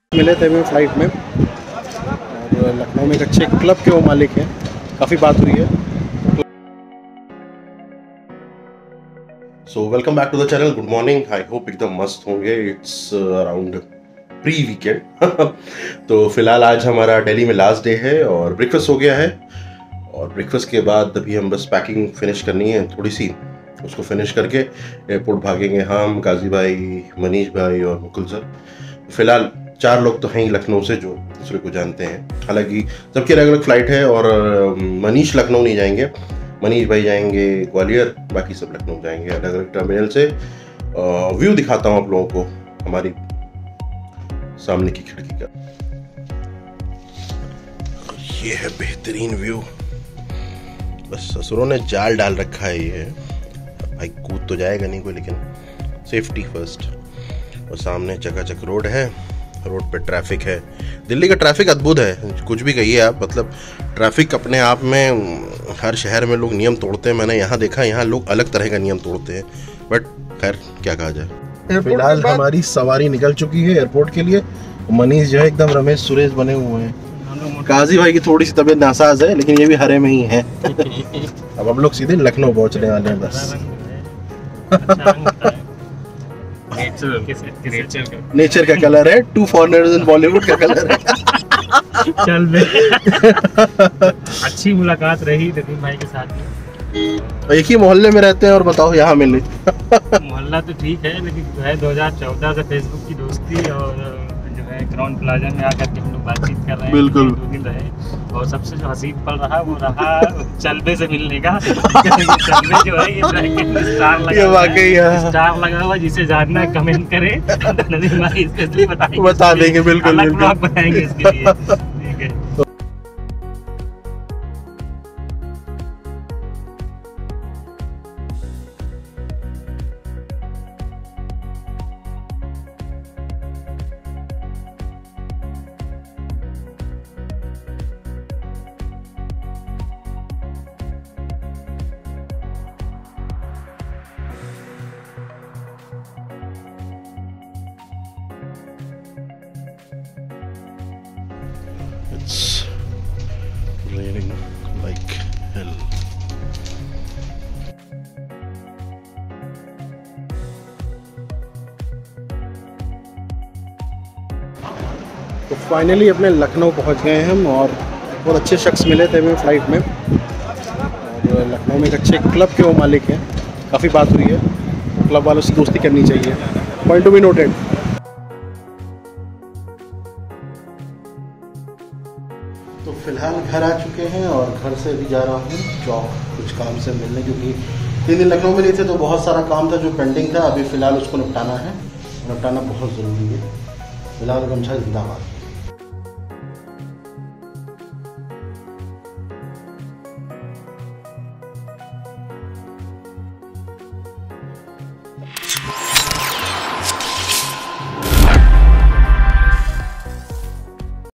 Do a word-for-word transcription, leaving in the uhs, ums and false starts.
मिले थे हमें फ्लाइट में और लखनऊ में एक अच्छे क्लब के वो मालिक हैं, काफ़ी बात हुई है। So welcome back to the channel. Good morning, I hope एकदम मस्त होंगे। इट्स अराउंड प्री वीकेंड तो फिलहाल आज हमारा दिल्ली में लास्ट डे है और ब्रेकफास्ट हो गया है। और ब्रेकफास्ट के बाद अभी हम बस पैकिंग फिनिश करनी है थोड़ी सी, उसको फिनिश करके एयरपोर्ट भागेंगे हम, गाजी भाई, मनीष भाई और मुकुल सर। फिलहाल चार लोग तो हैं ही लखनऊ से जो दूसरे को जानते हैं। हालांकि सबकी अलग अलग फ्लाइट है और मनीष लखनऊ नहीं जाएंगे, मनीष भाई जाएंगे ग्वालियर, बाकी सब लखनऊ जाएंगे अलग अलग टर्मिनल से। व्यू दिखाता हूँ आप लोगों को हमारी सामने की खिड़की का। ये है बेहतरीन व्यू। बस ससुरों ने जाल डाल रखा है। ये भाई कूद तो जाएगा नहीं कोई, लेकिन सेफ्टी फर्स्ट। और सामने चकाचक रोड है, रोड पे ट्रैफिक है। दिल्ली का ट्रैफिक अद्भुत है, कुछ भी कहिए आप। मतलब ट्रैफिक अपने आप में, हर शहर में लोग नियम तोड़ते हैं। मैंने यहाँ देखा, यहाँ लोग अलग तरह का नियम तोड़ते हैं, बट खैर क्या कहा जाए। फिलहाल हमारी सवारी निकल चुकी है एयरपोर्ट के लिए। मनीष जो है एकदम रमेश सुरेश बने हुए हैं। गाजी भाई की थोड़ी सी तबीयत नासाज है, लेकिन ये भी हरे में ही है। अब हम लोग सीधे लखनऊ पहुंचने वाले हैं बस। नेचर का कलर है, टू फॉरेनर्स इन बॉलीवुड का कलर है। चल बे। अच्छी मुलाकात रही नदीम भाई के साथ। एक ही मोहल्ले में रहते हैं और बताओ यहाँ मिले। मोहल्ला तो ठीक है, लेकिन जो है दो हज़ार चौदह से फेसबुक की दोस्ती और जो है क्राउन प्लाजा में आकर के हम लोग बातचीत कर रहे हैं। बिल्कुल। दो दिन रहे और सबसे जो हसीन पल रहा वो रहा चलबे से मिलने का। चलबे जो है ये स्टार लगा, ये वाकई है, स्टार लगा हुआ। जिसे जानना है कमेंट करे, नदीम भाई इसके बताएंगे, बता देंगे। बिल्कुल अलग ब्लॉग बनाएंगे इसके लिए। ठीक है। It's raining like hell. तो फाइनली अपने लखनऊ पहुंच गए हम और बहुत अच्छे शख्स मिले थे हमें फ्लाइट में। और लखनऊ में एक अच्छे क्लब के वो मालिक हैं, काफ़ी बात हुई है। क्लब वालों से दोस्ती करनी चाहिए। Point to be noted. तो फिलहाल घर आ चुके हैं और घर से भी जा रहा हूँ चौक कुछ काम से मिलने, क्योंकि तीन दिन लखनऊ में नहीं थे तो बहुत सारा काम था जो पेंडिंग था। अभी फ़िलहाल उसको निपटाना है, निपटाना बहुत ज़रूरी है। फिलहाल गमछा जिंदाबाद।